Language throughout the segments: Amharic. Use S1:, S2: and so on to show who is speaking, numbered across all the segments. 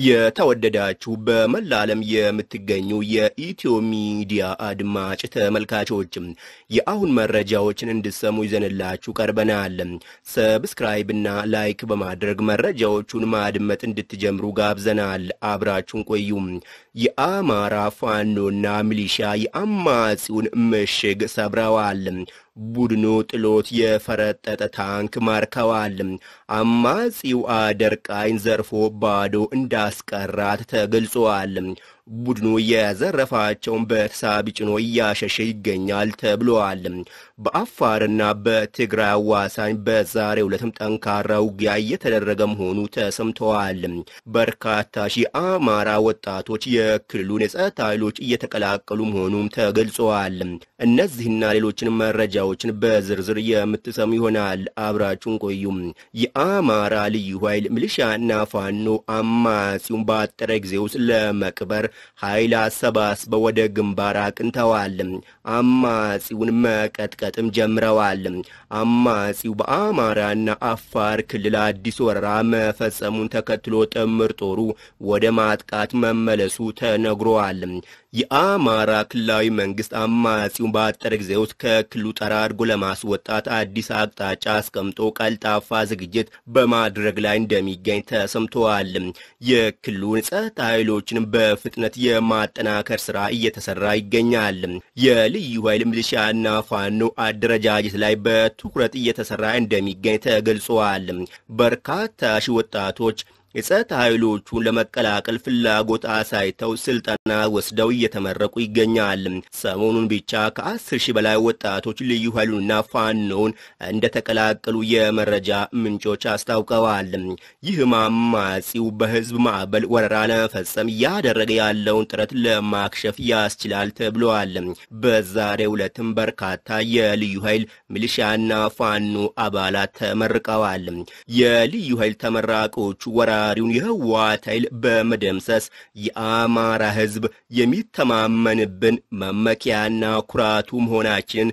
S1: የተወደዳችሁ በመላ ዓለም የምትገኙ የኢትዮ ሚዲያ አድማጭ ተመልካቾች የአሁን መረጃዎችን እንድትሰሙ ይዘንላችሁ ቀርበናል። ሰብስክራይብ እና ላይክ በማድረግ መረጃዎቹን ማድመጥ እንድትጀምሩ ጋብዘናል። አብራችሁን ቆዩ። የአማራ ፋኖና ሚሊሻ የአማጺውን ምሽግ ሰብረዋል። ቡድኑ ጥሎት የፈረጠጠ ታንክ ማርከዋል። አማጺው አደርቃይን ዘርፎ ባዶ እንዳስቀራት ተገልጿል። ቡድኑ የዘረፋቸውን በተሳቢ ጭኖ እያሸሸ ይገኛል ተብሏል። በአፋርና በትግራይ አዋሳኝ በዛሬው ዕለትም ጠንካራ ውጊያ እየተደረገ መሆኑ ተሰምተዋል። በርካታ ሺህ አማራ ወጣቶች የክልሉን የጸጥታ ኃይሎች እየተቀላቀሉ መሆኑም ተገልጿል። እነዚህና ሌሎችን መረጃዎችን በዝርዝር የምትሰሙ ይሆናል። አብራችሁን ቆዩ። የአማራ ልዩ ኃይል ሚሊሻና ፋኖ አማጺውን ባጠረ ጊዜ ውስጥ ለመቅበር ኃይል አሰባስበው ወደ ግንባር አቅንተዋል። አማጺውን መቀጥቀጥም ጀምረዋል። አማጺው በአማራና አፋር ክልል አዲስ ወረራ መፈጸሙን ተከትሎ ጥምር ጦሩ ወደ ማጥቃት መመለሱ ተነግሯል። የአማራ ክልላዊ መንግስት አማጺውን ባጠረ ጊዜ ውስጥ ከክልሉ ጠራርጎ ለማስወጣት አዲስ አቅጣጫ አስቀምጦ ቀልጣፋ ዝግጅት በማድረግ ላይ እንደሚገኝ ተሰምቷል። የክልሉን ጸጥታ ኃይሎችን በፍጥነት የማጠናከር ስራ እየተሰራ ይገኛል። የልዩ ኃይል ሚሊሻና ፋኖ አደረጃጀት ላይ በትኩረት እየተሰራ እንደሚገኝ ተገልጿል። በርካታ ሺህ ወጣቶች የጸጥታ ኃይሎቹን ለመቀላቀል ፍላጎት አሳይተው ስልጠና ወስደው እየተመረቁ ይገኛል። ሰሞኑን ብቻ ከ10 ሺህ በላይ ወጣቶች ልዩ ኃይሉንና ፋኖውን እንደተቀላቀሉ የመረጃ ምንጮች አስታውቀዋል። ይህም አማጺው በህዝብ ማዕበል ወረራ ለመፈጸም እያደረገ ያለውን ጥረት ለማክሸፍ ያስችላል ተብሏል። በዛሬው ዕለትም በርካታ የልዩ ኃይል ሚሊሻና ፋኖ አባላት ተመርቀዋል። የልዩ ኃይል ተመራቂዎቹ ወራሪውን የህውሃት ኃይል በመደምሰስ የአማራ ህዝብ የሚተማመንብን መመኪያና ኩራቱ መሆናችንን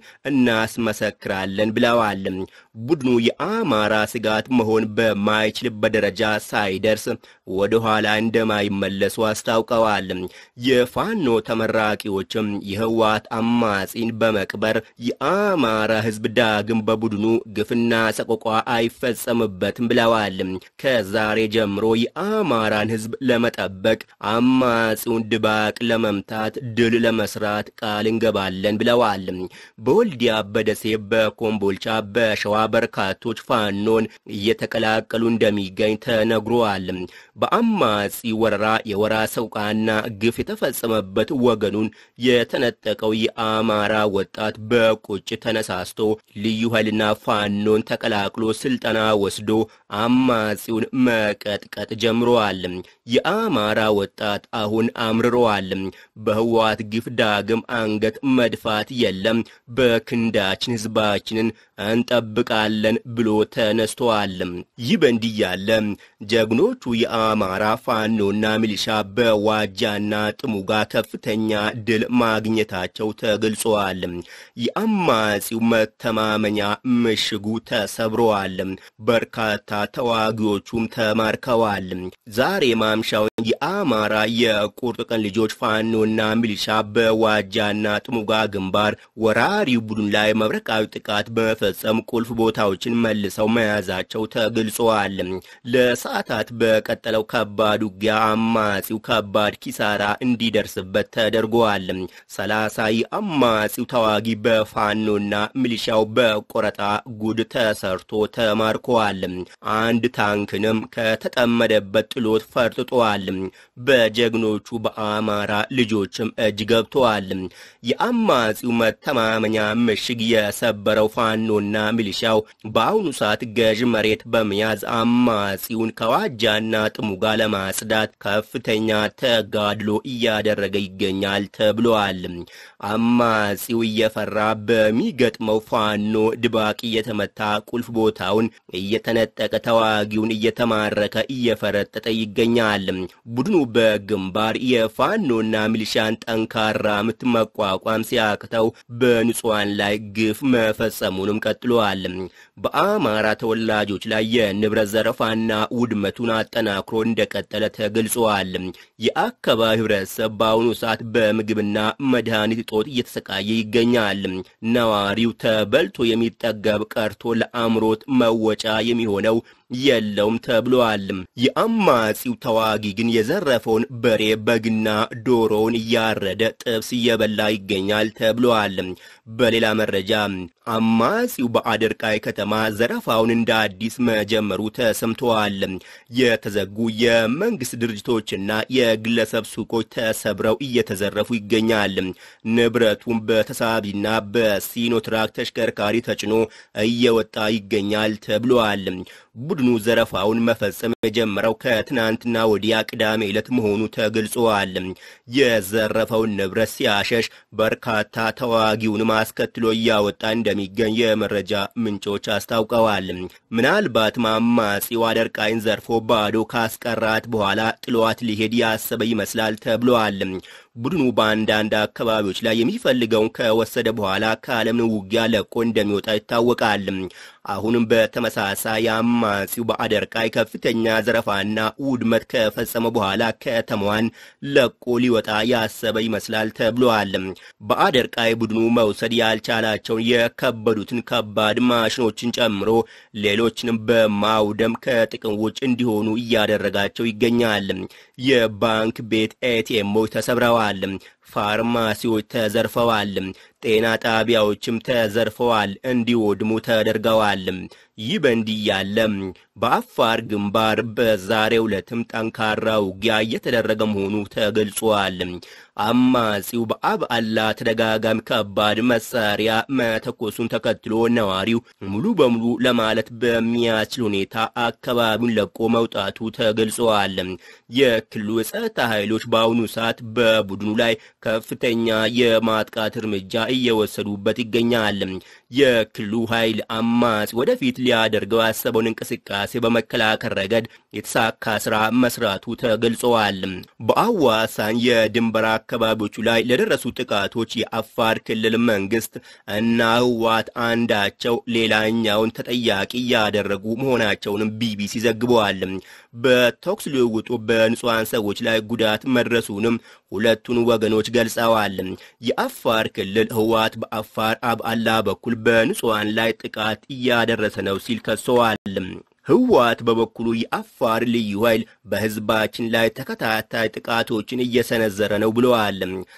S1: እናስመሰክራለን ብለዋል። ቡድኑ የአማራ ስጋት መሆን በማይችልበት ደረጃ ሳይደርስ ወደ ኋላ እንደማይመለሱ አስታውቀዋል። የፋኖ ተመራቂዎችም የህውሃት አማጺን በመቅበር የአማራ ህዝብ ዳግም በቡድኑ ግፍና ሰቆቋ አይፈጸምበትም ብለዋል። ከዛሬ ጀምሮ የአማራን ህዝብ ለመጠበቅ አማጺውን ድባቅ ለመምታት ድል ለመስራት ቃል እንገባለን ብለዋል። በወልዲያ፣ በደሴ፣ በኮምቦልቻ፣ በሸዋ በርካቶች ፋኖን እየተቀላቀሉ እንደሚገኝ ተነግሯል። በአማጺ ወረራ የወራ ሰውቃና ግፍ የተፈጸመበት ወገኑን የተነጠቀው የአማራ ወጣት በቁጭት ተነሳስቶ ልዩ ኃይልና ፋኖን ተቀላቅሎ ስልጠና ወስዶ አማጺውን መቀጥቀጥ ጀምሯል። የአማራ ወጣት አሁን አምርሯል። በህውሃት ግፍ ዳግም አንገት መድፋት የለም፣ በክንዳችን ህዝባችንን እንጠብቃለን ብሎ ተነስቷል። ይህ በእንዲህ ያለ ጀግኖቹ የአማራ ፋኖና ሚሊሻ በዋጃና ጥሙጋ ከፍተኛ ድል ማግኘታቸው ተገልጿል። የአማጺው መተማመኛ ምሽጉ ተሰብሯል። በርካታ ተዋጊዎቹም ተማርከዋል። ዛሬ ማምሻውን የአማራ የቁርጥ ቀን ልጆች ፋኖና ሚሊሻ በዋጃና ጥሙጋ ግንባር ወራሪው ቡድን ላይ መብረቃዊ ጥቃት በመፈጸም ቁልፍ ቦታዎችን መልሰው መያዛቸው ተገልጿል። ለሰዓታት በቀጠለው ከባድ ውጊያ አማጺው ከባድ ኪሳራ እንዲደርስበት ተደርጓል። 30 የአማጺው ተዋጊ በፋኖና ሚሊሻው በቆረጣ ጉድ ተሰርቶ ተማርኳል። አንድ ታንክንም ከተጠመደበት ጥሎት ፈርጥጧል። በጀግኖቹ በአማራ ልጆችም እጅ ገብቷል። የአማጺው መተማመኛ ምሽግ የሰበረው ፋኖና ሚሊሻው በአሁኑ ሰዓት ገዥ መሬት በመያዝ አማጺውን ከዋጃና ጥሙጋ ለማጽዳት ከፍተኛ ተጋድሎ እያደረገ ይገኛል ተብሏል። አማጺው እየፈራ በሚገጥመው ፋኖ ድባቅ እየተመታ ቁልፍ ቦታውን እየተነጠቀ ተዋጊውን እየተማረከ እየፈረጠጠ ይገኛል። ቡድኑ በግንባር የፋኖና ሚሊሻን ጠንካራ ምት መቋቋም ሲያቅተው በንጹሃን ላይ ግፍ መፈጸሙንም ቀጥሏል። በአማራ ተወላጆች ላይ የንብረት ዘረፋና ውድመቱን አጠናክሮ እንደቀጠለ ተገልጿል። የአካባቢው ህብረተሰብ በአሁኑ ሰዓት በምግብና መድኃኒት እጦት እየተሰቃየ ይገኛል። ነዋሪው ተበልቶ የሚጠገብ ቀርቶ ለአምሮት መወጫ የሚሆነው የለውም ተብሏል። የአማጺው ተዋጊ ግን የዘረፈውን በሬ በግና ዶሮውን እያረደ ጥብስ እየበላ ይገኛል ተብሏል። በሌላ መረጃ አማጺው በአደርቃይ ከተማ ዘረፋውን እንደ አዲስ መጀመሩ ተሰምቷል። የተዘጉ የመንግስት ድርጅቶችና የግለሰብ ሱቆች ተሰብረው እየተዘረፉ ይገኛል። ንብረቱም በተሳቢና በሲኖትራክ ተሽከርካሪ ተጭኖ እየወጣ ይገኛል ተብሏል። ቡድኑ ዘረፋውን መፈጸም የጀመረው ከትናንትና ወዲያ ቅዳሜ ዕለት መሆኑ ተገልጿል። የዘረፈውን ንብረት ሲያሸሽ በርካታ ተዋጊውን ማስከትሎ እያወጣ እንደሚገኝ የመረጃ ምንጮች አስታውቀዋል። ምናልባትም አማጺው አደርቃይን ዘርፎ ባዶ ካስቀራት በኋላ ጥሏት ሊሄድ ያሰበ ይመስላል ተብሏል። ቡድኑ በአንዳንድ አካባቢዎች ላይ የሚፈልገውን ከወሰደ በኋላ ከዓለምን ውጊያ ለቆ እንደሚወጣ ይታወቃል። አሁንም በተመሳሳይ አማጺው በአደርቃይ ከፍተኛ ዘረፋና ውድመት ከፈጸመ በኋላ ከተማዋን ለቆ ሊወጣ ያሰበ ይመስላል ተብሏል። በአደርቃይ ቡድኑ መውሰድ ያልቻላቸውን የከበዱትን ከባድ ማሽኖችን ጨምሮ ሌሎችንም በማውደም ከጥቅም ውጭ እንዲሆኑ እያደረጋቸው ይገኛል። የባንክ ቤት ኤቲኤሞች ተሰብረዋል። ፋርማሲዎች ተዘርፈዋል። ጤና ጣቢያዎችም ተዘርፈዋል፣ እንዲወድሙ ተደርገዋል። ይህ በእንዲህ ያለ በአፋር ግንባር በዛሬው ዕለትም ጠንካራ ውጊያ እየተደረገ መሆኑ ተገልጿል። አማጺው በአብዓላ ተደጋጋሚ ከባድ መሳሪያ መተኮሱን ተከትሎ ነዋሪው ሙሉ በሙሉ ለማለት በሚያስችል ሁኔታ አካባቢውን ለቆ መውጣቱ ተገልጿል። የክልሉ የጸጥታ ኃይሎች በአሁኑ ሰዓት በቡድኑ ላይ ከፍተኛ የማጥቃት እርምጃ እየወሰዱበት ይገኛል። የክልሉ ኃይል አማጺ ወደፊት ሊያደርገው ያሰበውን እንቅስቃሴ በመከላከል ረገድ የተሳካ ስራ መስራቱ ተገልጿል። በአዋሳኝ የድንበር አካባቢዎቹ ላይ ለደረሱ ጥቃቶች የአፋር ክልል መንግስት እና ህውሃት አንዳቸው ሌላኛውን ተጠያቂ ያደረጉ መሆናቸውንም ቢቢሲ ዘግቧል። በተኩስ ልውውጡ በንጹሃን ሰዎች ላይ ጉዳት መድረሱንም ሁለቱን ወገኖች ገልጸዋል። የአፋር ክልል ህውሃት በአፋር አብዓላ በኩል በንጹሃን ላይ ጥቃት እያደረሰ ነው ሲል ከሰዋል። ህውሃት በበኩሉ የአፋር ልዩ ኃይል በህዝባችን ላይ ተከታታይ ጥቃቶችን እየሰነዘረ ነው ብለዋል።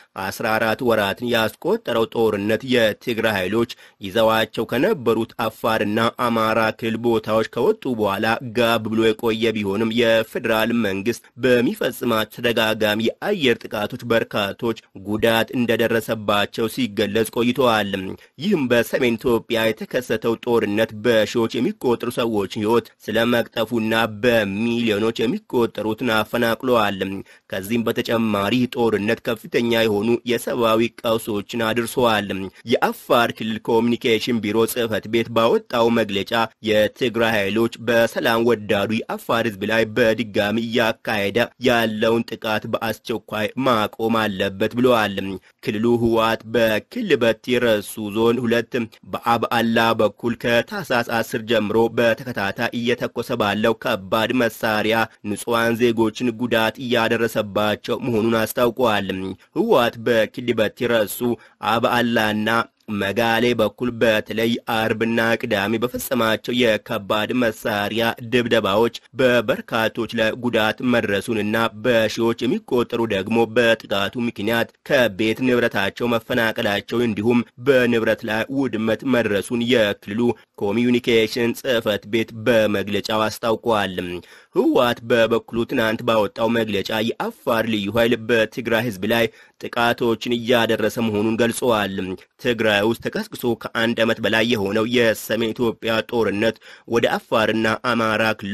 S1: 14 ወራትን ያስቆጠረው ጦርነት የትግራይ ኃይሎች ይዘዋቸው ከነበሩት አፋርና አማራ ክልል ቦታዎች ከወጡ በኋላ ጋብ ብሎ የቆየ ቢሆንም የፌዴራል መንግስት በሚፈጽማቸው ተደጋጋሚ የአየር ጥቃቶች በርካቶች ጉዳት እንደደረሰባቸው ሲገለጽ ቆይተዋል። ይህም በሰሜን ኢትዮጵያ የተከሰተው ጦርነት በሺዎች የሚቆጠሩ ሰዎች ህይወት ስለመቅጠፉና በሚሊዮኖች የሚቆጠሩትን አፈናቅለዋል። ከዚህም በተጨማሪ ጦርነት ከፍተኛ የሆኑ የሰብአዊ ቀውሶችን አድርሰዋል። የአፋር ክልል ኮሚኒኬሽን ቢሮ ጽህፈት ቤት ባወጣው መግለጫ የትግራይ ኃይሎች በሰላም ወዳዱ የአፋር ህዝብ ላይ በድጋሚ እያካሄደ ያለውን ጥቃት በአስቸኳይ ማቆም አለበት ብለዋል። ክልሉ ህውሃት በክልበት የረሱ ዞን 2 በአብዓላ በኩል ከታህሳስ 10 ጀምሮ በተከታታይ እየተኮሰ ባለው ከባድ መሳሪያ ንጹሃን ዜጎችን ጉዳት እያደረሰባቸው መሆኑን አስታውቀዋል። ህውሃት በክልበት የረሱ አብዓላና መጋሌ በኩል በተለይ አርብና ቅዳሜ በፈጸማቸው የከባድ መሳሪያ ድብደባዎች በበርካቶች ላይ ጉዳት መድረሱንና በሺዎች የሚቆጠሩ ደግሞ በጥቃቱ ምክንያት ከቤት ንብረታቸው መፈናቀላቸው እንዲሁም በንብረት ላይ ውድመት መድረሱን የክልሉ ኮሚኒኬሽን ጽህፈት ቤት በመግለጫው አስታውቋል። ህውሃት በበኩሉ ትናንት ባወጣው መግለጫ የአፋር ልዩ ኃይል በትግራይ ህዝብ ላይ ጥቃቶችን እያደረሰ መሆኑን ገልጸዋል። ትግራይ ውስጥ ተቀስቅሶ ከ1 ዓመት በላይ የሆነው የሰሜን ኢትዮጵያ ጦርነት ወደ አፋርና አማራ ክልሎች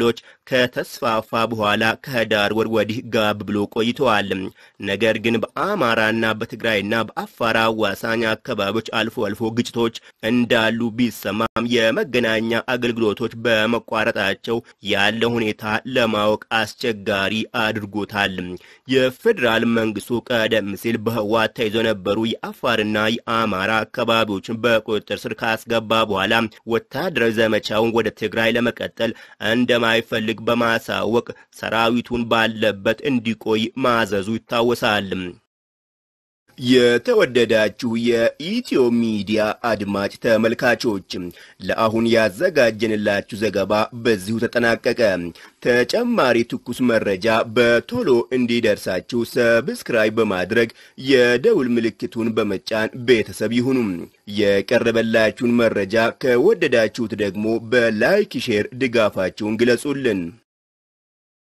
S1: ከተስፋፋ በኋላ ከህዳር ወር ወዲህ ጋብ ብሎ ቆይቷል። ነገር ግን በአማራና በትግራይና በአፋር አዋሳኝ አካባቢዎች አልፎ አልፎ ግጭቶች እንዳሉ ቢሰማም የመገናኛ አገልግሎቶች በመቋረጣቸው ያለው ሁኔታ ለማወቅ አስቸጋሪ አድርጎታል። የፌደራል መንግስቱ ቀደም ሲል በህውሃት ተይዘው የነበሩ የአፋርና የአማራ አካባቢዎችን በቁጥጥር ስር ካስገባ በኋላ ወታደራዊ ዘመቻውን ወደ ትግራይ ለመቀጠል እንደማይፈልግ በማሳወቅ ሰራዊቱን ባለበት እንዲቆይ ማዘዙ ይታወሳል። የተወደዳችሁ የኢትዮ ሚዲያ አድማጭ ተመልካቾች ለአሁን ያዘጋጀንላችሁ ዘገባ በዚሁ ተጠናቀቀ። ተጨማሪ ትኩስ መረጃ በቶሎ እንዲደርሳችሁ ሰብስክራይብ በማድረግ የደውል ምልክቱን በመጫን ቤተሰብ ይሁኑ። የቀረበላችሁን መረጃ ከወደዳችሁት ደግሞ በላይክ ሼር ድጋፋችሁን ግለጹልን።